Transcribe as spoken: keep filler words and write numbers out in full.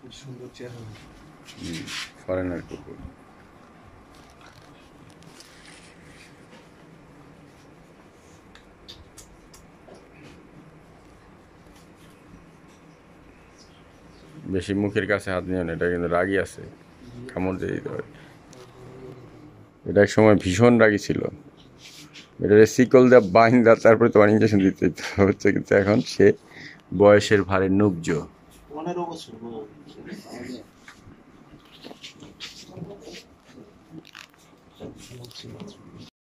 সুন্দর চেহারা। হুম, ফরেনার কুকুর। বেশি মুখের কাছে হাত নিও না, এটা কিন্তু রাগী আছে, কামড় দিয়ে দিতে পারে। এটা এক সময় ভীষণ রাগী ছিল, এটা শিকল দিয়ে বাইন্দা তারপরে তোমার ইঞ্জেকশন দিতে হচ্ছে, কিন্তু এখন সে বয়সের ভারে নুব্জ। পনেরো বছর